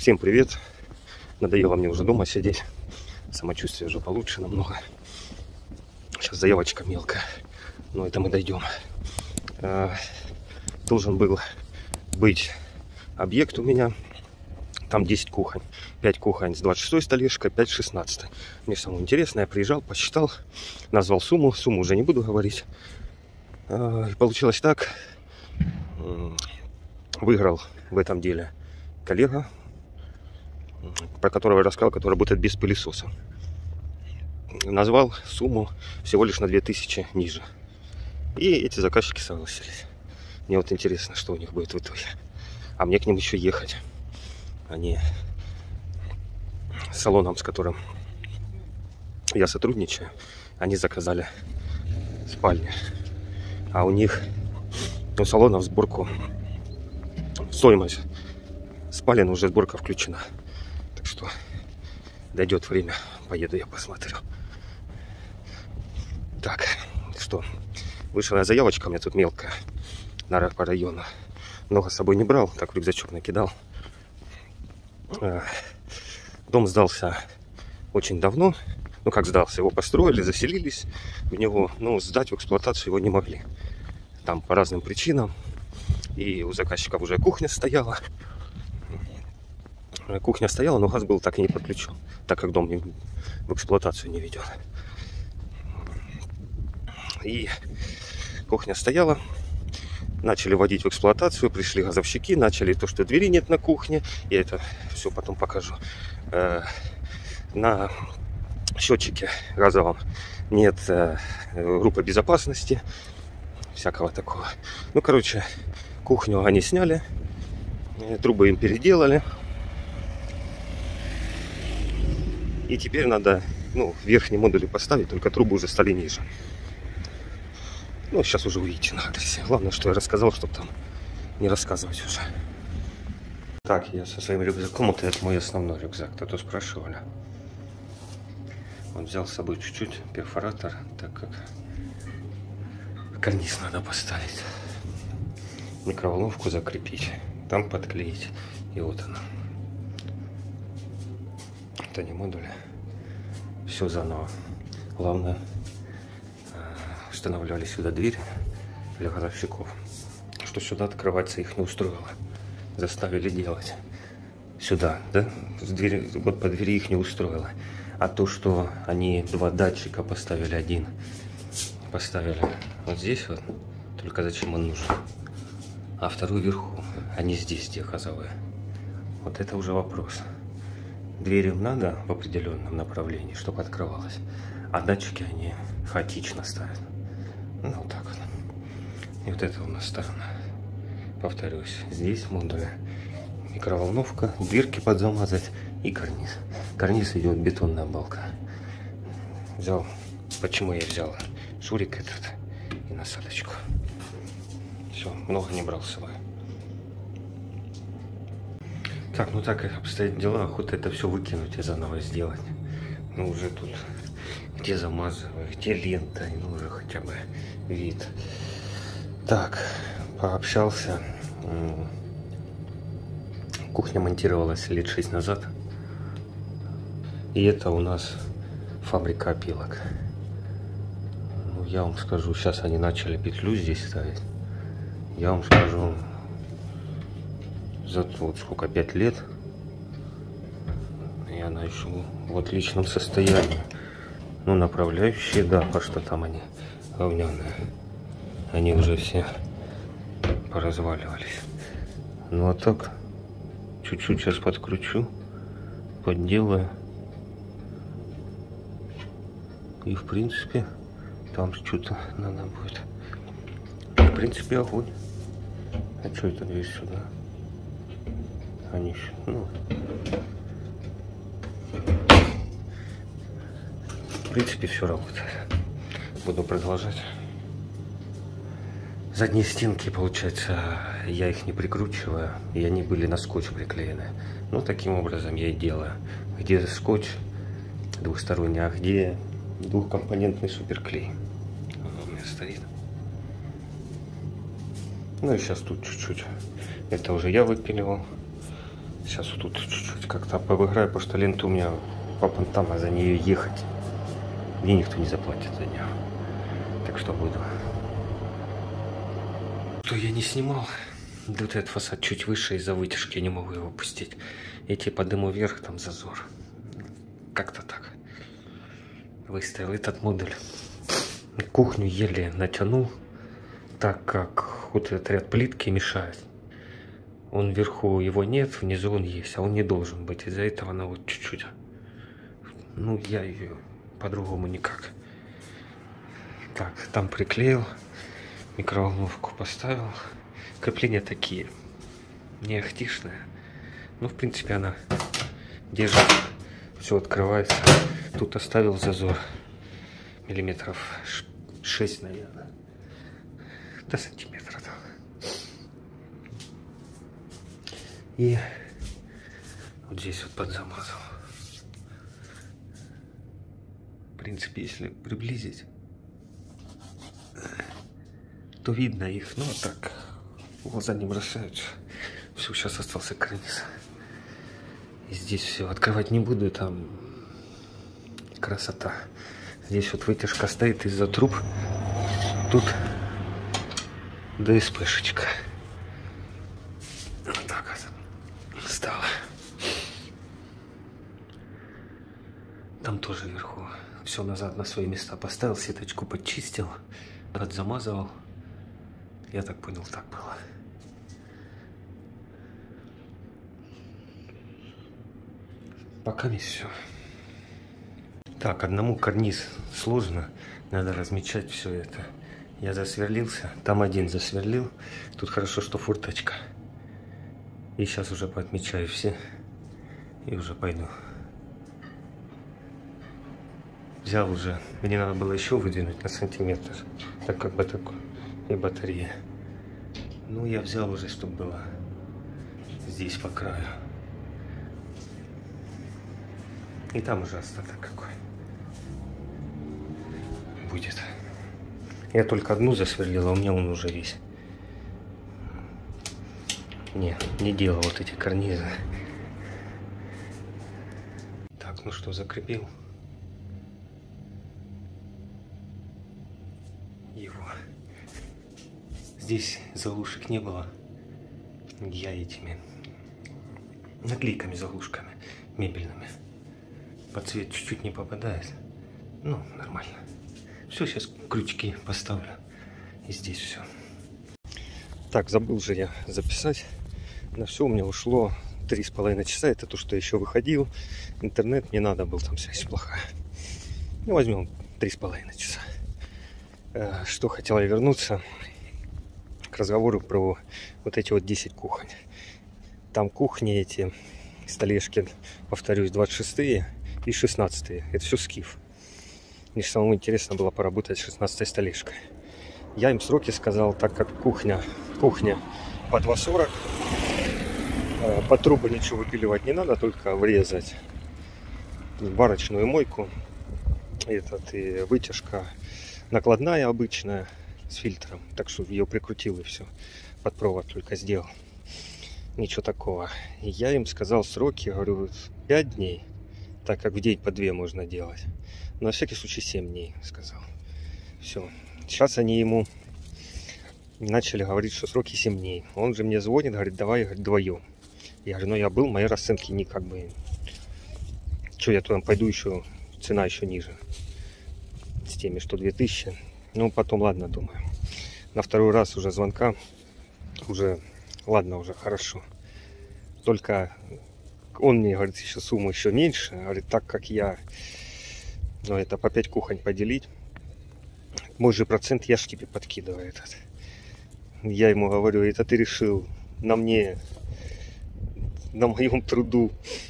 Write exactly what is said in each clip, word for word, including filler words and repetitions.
Всем привет! Надоело мне уже дома сидеть. Самочувствие уже получше намного. Сейчас заявочка мелкая. Но это мы дойдем. Должен был быть объект у меня. Там десять кухонь. пять кухонь с двадцать шестой столешкой, пять с шестнадцатой. Мне самое интересное, я приезжал, посчитал, назвал сумму. Сумму уже не буду говорить. И получилось так. Выиграл в этом деле коллега, про которого я рассказал, который работает без пылесоса. Назвал сумму всего лишь на две тысячи ниже. И эти заказчики согласились. Мне вот интересно, что у них будет в итоге. А мне к ним еще ехать. Они с салоном, с которым я сотрудничаю, они заказали спальни. А у них, у салона в сборку, в стоимость спален уже сборка включена. Так что дойдет время, поеду я посмотрю. Так, что, вышла я заявочка, у меня тут мелкая, на по району. Много с собой не брал, так в рюкзачок накидал. Дом сдался очень давно. Ну как сдался, его построили, заселились в него, но сдать в эксплуатацию его не могли. Там по разным причинам. И у заказчиков уже кухня стояла. Кухня стояла, но газ был так и не подключен, так как дом в эксплуатацию не ведет. И кухня стояла. Начали вводить в эксплуатацию, пришли газовщики, начали то, что двери нет на кухне. Я это все потом покажу. На счетчике газовом нет группы безопасности, всякого такого. Ну, короче, кухню они сняли, трубы им переделали. И теперь надо, ну, верхние модули поставить, только трубы уже стали ниже. Ну, сейчас уже увидите на адресе. Главное, что я рассказал, чтобы там не рассказывать уже. Так, я со своим рюкзаком, вот это мой основной рюкзак, кто-то спрашивали. Он взял с собой чуть-чуть перфоратор, так как карниз надо поставить. Микроволновку закрепить, там подклеить. И вот она. Это не модули. Все заново. Главное, устанавливали сюда дверь для газовщиков, что сюда открываться их не устроило. Заставили делать сюда, да? Двери, вот по двери их не устроило. А то, что они два датчика поставили, один поставили вот здесь вот, только зачем он нужен? А второй вверху, они здесь, где газовые. Вот это уже вопрос. Двери им надо в определенном направлении, чтобы открывалось. А датчики они хаотично ставят. Ну, вот так вот. И вот это у нас сторона. Повторюсь, здесь модули. Микроволновка, дверки подзамазать и карниз. Карниз идет бетонная балка. Взял, почему я взял шурик этот и насадочку. Все, много не брал с собой. Так, ну так как обстоят дела, охота это все выкинуть и заново сделать. Ну уже тут где замазываю, где лента, ну уже хотя бы вид. Так, пообщался. Кухня монтировалась лет шесть назад. И это у нас фабрика опилок. Ну, я вам скажу, сейчас они начали петлю здесь ставить. Я вам скажу, за вот сколько, пять лет, и она еще в отличном состоянии. Ну, направляющие, да, по что там они говняные. Они уже все поразваливались. Ну, а так, чуть-чуть сейчас подкручу, подделаю. И, в принципе, там что-то надо будет. В принципе, огонь. А что это дверь сюда? Они еще, ну... В принципе, все работает. Буду продолжать. Задние стенки, получается, я их не прикручиваю, и они были на скотч приклеены. Ну, таким образом я и делаю. Где скотч двухсторонний, а где двухкомпонентный суперклей. Он у меня стоит. Ну и сейчас тут чуть-чуть. Это уже я выпиливал. Сейчас вот тут чуть-чуть как-то повыграю, потому что лента у меня по понтам, а за нее ехать. Мне никто не заплатит за нее. Так что буду. Что я не снимал. Да вот этот фасад чуть выше из-за вытяжки, я не могу его пустить. Эти подниму вверх, там зазор. Как-то так. Выставил этот модуль. Кухню еле натянул, так как вот этот ряд плитки мешает. Он вверху его нет, внизу он есть, а он не должен быть. Из-за этого она вот чуть-чуть. Ну, я ее по-другому никак. Так, там приклеил, микроволновку поставил. Крепления такие, не ахтишные. Ну, в принципе, она держит, все открывается. Тут оставил зазор миллиметров шесть, наверное, до сантиметра. И вот здесь вот подзамазал. В принципе, если приблизить, то видно их. Ну, а так, глаза не бросаются. Все, сейчас остался карниз. И здесь все открывать не буду, там красота. Здесь вот вытяжка стоит из-за труб. Тут ДСПшечка. Вот так вот стало. Там тоже вверху все назад на свои места поставил, сеточку подчистил, подзамазывал. Я так понял, так было. Пока не все. Так, одному карниз сложно, надо размечать все это. Я засверлился, там один засверлил. Тут хорошо, что форточка. И сейчас уже поотмечаю все. И уже пойду. Взял уже, мне надо было еще выдвинуть на сантиметр, так как бы такой и батарея. Ну, я взял уже, чтобы было здесь по краю. И там уже остаток какой будет. Я только одну засверлил, а у меня он уже весь. Не, не делал вот эти карнизы. Так, ну что, закрепил его. Здесь заглушек не было. Я этими наклейками, заглушками мебельными. Под цвет чуть-чуть не попадает. Ну, нормально. Все, сейчас крючки поставлю. И здесь все. Так, забыл же я записать. На все у меня ушло три с половиной часа. Это то, что еще выходил. Интернет не надо был, там связь плохая. Ну, возьмем три с половиной часа. Что хотел я вернуться к разговору про вот эти вот десять кухонь. Там кухни эти, столешки, повторюсь, двадцать шестые и шестнадцатые. Это все скиф. Мне самому интересно было поработать с шестнадцатой столешкой. Я им сроки сказал, так как кухня, кухня по два сорок. По трубу ничего выпиливать не надо, только врезать варочную мойку. Этот и вытяжка накладная обычная с фильтром. Так что ее прикрутил и все. Под провод только сделал. Ничего такого. И я им сказал сроки, говорю, пять дней. Так как в день по две можно делать. На всякий случай семь дней, сказал. Все. Сейчас они ему начали говорить, что сроки семь дней. Он же мне звонит, говорит, давай вдвоем. Я говорю, ну я был, мои расценки не как бы... Что я туда пойду еще, цена еще ниже. С теми, что две тысячи. Ну, потом, ладно, думаю. На второй раз уже звонка. Уже, ладно, уже хорошо. Только он мне говорит, еще сумма еще меньше. Говорит, так как я... Ну, это по пять кухонь поделить. Мой же процент я ж тебе подкидываю этот. Я ему говорю, это ты решил на мне, на моем труду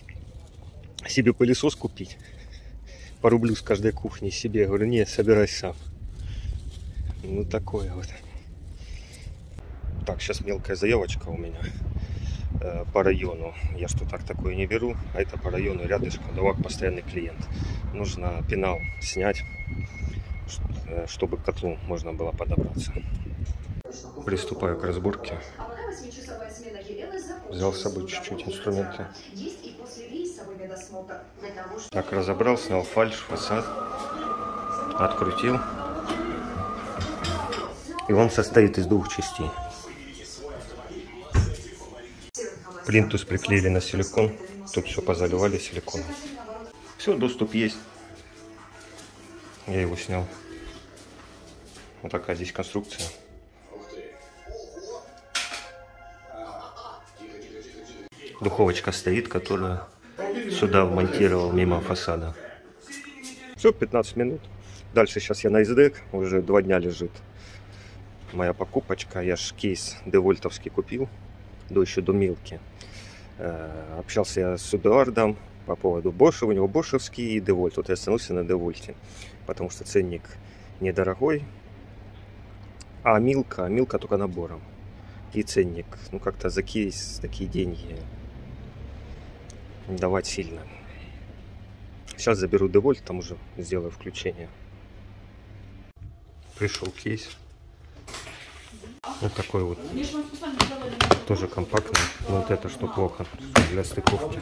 себе пылесос купить. По рублю с каждой кухни себе. Я говорю, нет, собирай сам. Ну, такое вот. Так, сейчас мелкая заявочка у меня э, по району. Я что так такое не беру. А это по району рядышком. Давак постоянный клиент. Нужно пенал снять, чтобы к котлу можно было подобраться. Приступаю к разборке. Взял с собой чуть-чуть инструменты. Так, разобрал, снял фальш, фасад, открутил. И он состоит из двух частей. Плинтус приклеили на силикон. Тут все позаливали силиконом. Все, доступ есть. Я его снял. Вот такая здесь конструкция. Духовочка стоит, которую сюда вмонтировал мимо фасада. Все, пятнадцать минут. Дальше сейчас я на СДЭК. Уже два дня лежит моя покупочка. Я ж кейс девольтовский купил. До еще до Милки. Э, общался я с Эдуардом по поводу Боша. У него бошевский и девольт. Вот я остановился на девольте. Потому что ценник недорогой. А Милка, Милка только набором. И ценник. Ну как-то за кейс такие деньги давать сильно. Сейчас заберу девольт, там уже сделаю включение. Пришел кейс. Вот такой вот. Тоже компактный. Но вот это что плохо. Для стыковки.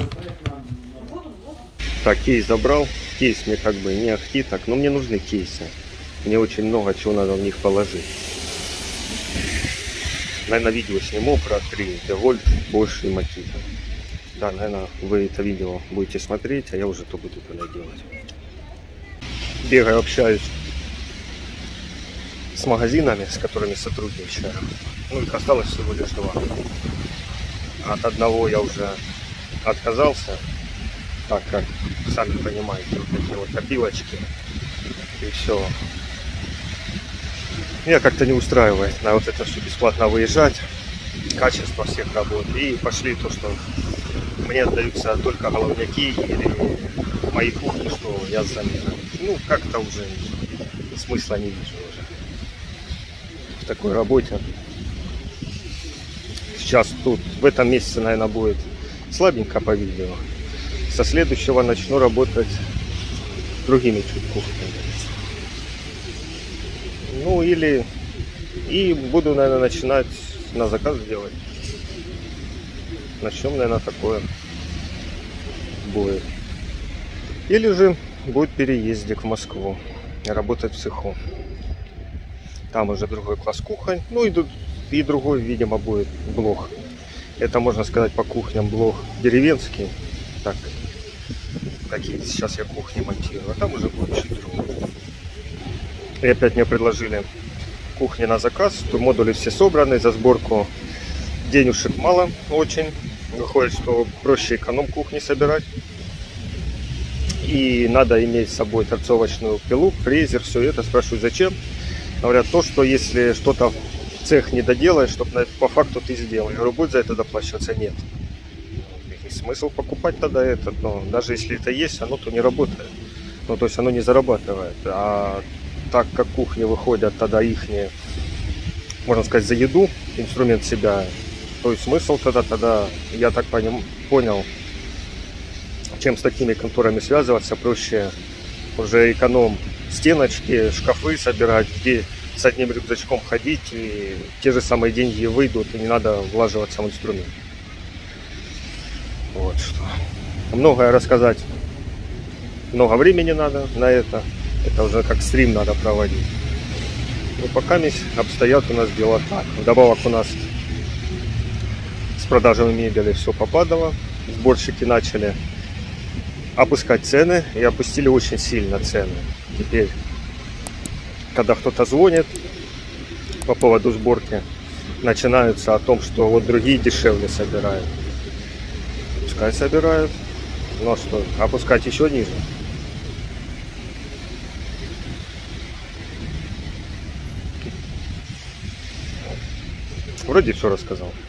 Так, кейс забрал. Кейс мне как бы не ахти так. Но мне нужны кейсы. Мне очень много чего надо в них положить. Наверное, видео сниму про три девольт, Bosch и Makita. Да, наверное, вы это видео будете смотреть, а я уже то буду тогда делать. Бегаю, общаюсь с магазинами, с которыми сотрудничаю. Ну, их осталось всего лишь два. От одного я уже отказался, так как, сами понимаете, вот эти вот копилочки и все. Меня как-то не устраивает на вот это все бесплатно выезжать, качество всех работ. И пошли то, что мне отдаются только головняки или мои кухни, что я заменю. Ну, как-то уже смысла не вижу уже в такой работе. Сейчас тут, в этом месяце, наверное, будет слабенько по видео. Со следующего начну работать другими чуть кухнями. Ну, или и буду, наверное, начинать на заказ делать. Начнем, наверное, такое будет. Или же будет переездик в Москву, работать в цеху. Там уже другой класс кухонь. Ну и, и другой, видимо, будет блок. Это, можно сказать, по кухням блок деревенский. Так, какие сейчас я кухни монтирую. А там уже будет чуть другой. И опять мне предложили кухни на заказ. Тут модули все собраны, за сборку денежек мало очень. Выходит, что проще эконом-кухни собирать. И надо иметь с собой торцовочную пилу, фрезер, все это. Спрашиваю, зачем? Говорят, то, что если что-то в цех не доделаешь, чтобы по факту ты сделал. Я говорю, будет за это доплачиваться? Нет. И смысл покупать тогда это, но даже если это есть, оно то не работает. Ну, то есть оно не зарабатывает. А так как кухни выходят тогда ихние, можно сказать, за еду, инструмент себя, то есть смысл тогда, тогда я так поним, понял, чем с такими конторами связываться, проще уже эконом стеночки, шкафы собирать, где с одним рюкзачком ходить, и те же самые деньги выйдут, и не надо влаживаться в инструмент. Вот что. Многое рассказать, много времени надо на это. Это уже как стрим надо проводить. Но пока обстоят у нас дела так. Вдобавок у нас с продажами мебели все попадало. Сборщики начали опускать цены и опустили очень сильно цены. Теперь, когда кто-то звонит по поводу сборки, начинаются о том, что вот другие дешевле собирают. Пускай собирают, но что, опускать еще ниже. Вроде все рассказал.